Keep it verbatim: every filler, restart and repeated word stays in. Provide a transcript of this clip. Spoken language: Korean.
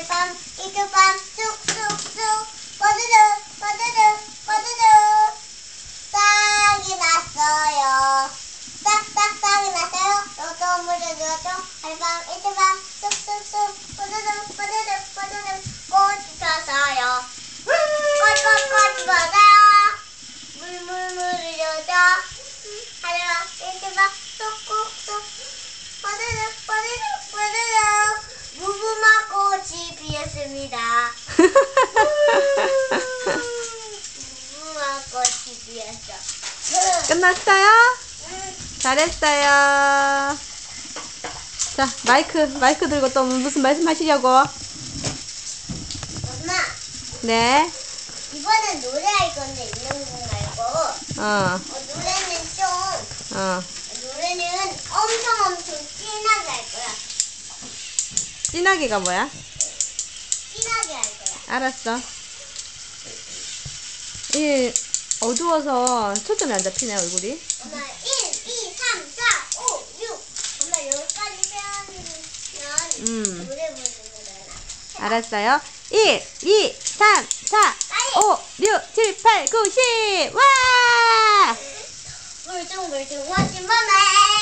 하룻밤 이틀밤 쑥쑥쑥 뽀드득 뽀드득 뽀드득 싹이 났어요. 싹싹 싹이 났어요. 또또 물을 주었죠. 하룻밤 이틀밤 쑥쑥쑥 뽀드득 뽀드득 뽀드득 꽃이 폈어요. 꽃꽃꽃이 폈어요. 물물물을 주었죠. 하룻밤 이틀밤 쑥쑥쑥 뽀드득 뽀드득 뽀드득 무궁화 꽃이 피었습니다. 무궁화 꽃이 피었어. 끝났어요? 응. 잘했어요. 자, 마이크, 마이크 들고 또 무슨 말씀 하시려고? 엄마, 네. 이번엔 노래할 건데 인형곡 말고 어, 어, 노래는 좀 어. 노래는 엄청 엄청 진하게 할 거야. 진하게가 뭐야? 진하게 할 거야. 알았어. 이 어두워서 초점이 안 잡히네, 얼굴이. 엄마 일, 이, 삼, 사, 오, 육 엄마 여기까지 세우면 음. 노래 부르는 거야. 알았어요. 일, 이, 삼, 사, 오, 육, 칠, 팔, 구, 십. 와! 물뚱물뚱 멋진 밤에